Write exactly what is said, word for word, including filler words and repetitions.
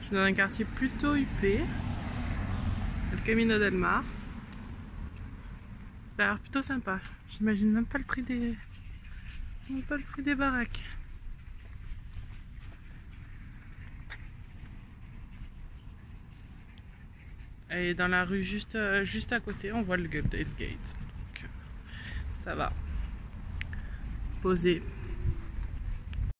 suis dans un quartier plutôt huppé, le Camino del Mar. Ça a l'air plutôt sympa. J'imagine même pas le prix des, même pas le prix des baraques. Et dans la rue juste, euh, juste à côté, on voit le Golden Gate. Donc, ça va. Posé.